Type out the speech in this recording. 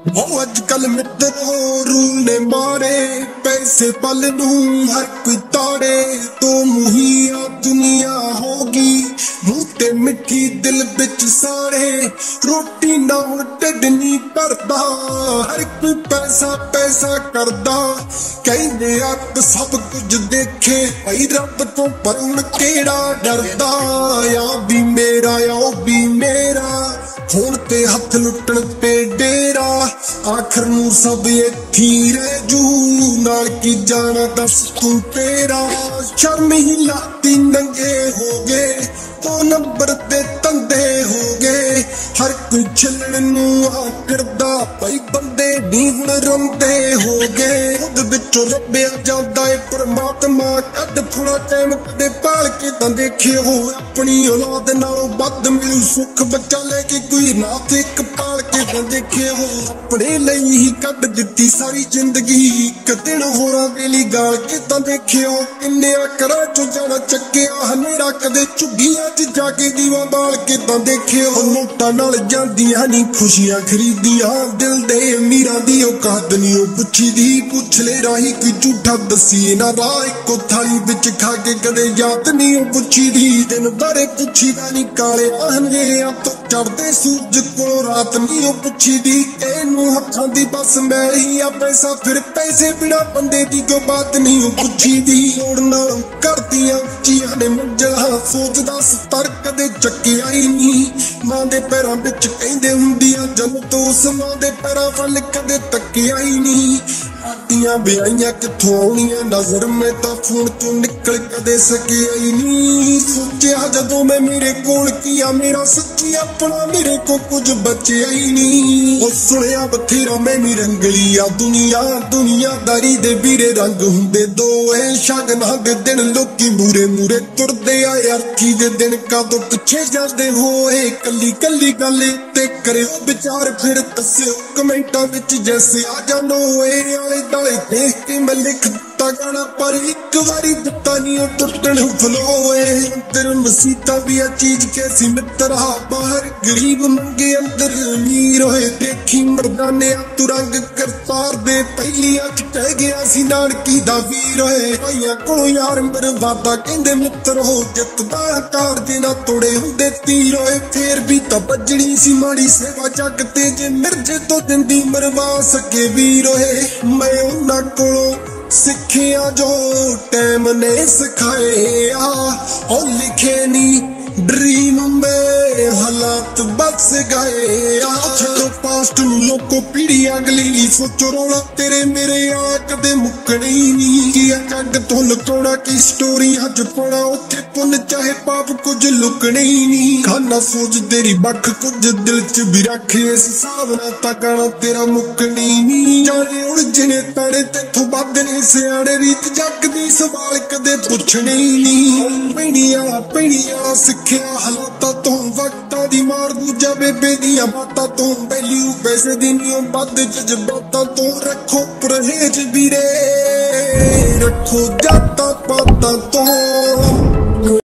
अजकल मित्रों रूल ने मारे पैसे पल दूं हर कोई ताड़े तो मुहिया दुनिया होगी मुंह ते मिठी दिल बिच सारे रोटी ना हुण ढिड नहीं भरदा हर कोई पैसा पैसा करदा कहंदे आप सब कुछ देखे भाई रब तो पर हुण केड़ा डरदा या भी मेरा भी मेरा हुण ते हथ लुटण ते डेरा आखिर नूं सब इत्थे रह जू नाल की जाना दस तू तेरा शर्म ही लाती नंगे हो गए तो नंबर ते तंदे हो गए हर कोई छिलण नूं आकड़दा भाई बंदे नी हुण रंदे हो गए खुद विचों रब्बिया जांदा है परमात्मा कद थोड़ा टाइम कदे पाल के तां देखे हो अपनी औलाद नालों वध मिलू सुख बच्चा लेके कोई नाथ एक पाल के तां देखे हो अपने ਲਈ ही कद दित्ती सारी जिंदगी एक दिन होरां वेली गाल के तां देखे हो किन्ने करां चों जाना चक्किया हनेरा कदे झुग्गियां च जाके दीवा बाल के तां देखे हो नोटां नाल ਜਾਂਦੀਆਂ ਨੀ खुशियां खरीदियां दिल दे अमीरां दी औकात नी ओ पुछी दी पुछ ले राही कोई झूठा दसी ना राह इको थाली विच खा के कदे याद नी ओ पुछी दी दिन बारे पुछी दा नी काले अंधेरियां तो चढ़दे सूरज कोलों रात नी ओ पुछी दी एनू हत्थां दी बस मैली आ पैसा फिर पैसे बिना बंदे दी कोई बात नी ओ पुछी दी लोड़ नाल करदियां चीहां ने मंजला सोचदा सतर कदे चक्किया ही नी मां दे पैरां विच कहंदे हुंदियां जन्नत उस मां दे पैरां वल कदे तक्किया ही नहीं आटियां ब्याहियां कित्थों आउणियां नजर में तां फोन चों निकल कदे सकिया ही नहीं सोचिया जदों मैं मेरे कोल किया मेरा सच्ची अपना मेरे को कुछ बचिया ही नहीं ओ सुनिया बथेरा मैं भी रंगली आ दुनियादारी दे वीरे रंग हुंदे दो ऐ शगना दे दिन लोकी मूरे मूरे तुरदे आ अर्थी दे दिन कदों पिछे जांदे हो ए कल्ली कल्ली गल ते करियो विचार फिर दस्सियो कमेंटां विच जैसे आ जानो ए आले दाले देख के मैं लिख दिता गाना पर एक बारी दिता नहीं ओ टुटण फलोए अंदर मसीता भी आ चीज कैसी मित्रा बाहर गरीब मंगे अंदर अमीर होए देखी मर्दाने तू रंग करतार दे पहली अख टह गया सी नानकी दा वीर होए भाइयां कोलों यार मेरे वादा कहंदे मित्र हो जितदा कार दे ना तोड़े हुंदे तीर होए फिर भी तां बजनी सी माड़ी सेवा जग ते जे मिर्जे तो जिंदी मरवा सके वीर होए मैं उन्हां कोलों सिखिया जो टाइम ने सिखाया और लिखे नी ड्रीम में हालात बस गए छो पास्ट लोको पीढ़ी अगली सोचो रोना तेरे मेरे आ कदे मुकने ही नहीं किया जग तो लुकाउणा की स्टोरी अज पाना उत्थे पुन चाहे पाप कुछ लुकने ही नहीं खाना सोच तेरी बख कुछ दिल च भी रख इस हिसाब नाल तां गाना तेरा मुकने ही नहीं जाने उलझने ताड़े तेथों वध ने सियाणे रीत जग दी सवाल कदे पुछने ही नहीं पीढ़ियां सिखिया हालातां तो वक्तां दी मार दूजा बेबे दियां बातां तो वैल्यू पैसे दी नहीं बद जज्बातां तो रखो परहेज वीरे रखो जातां पातां तो।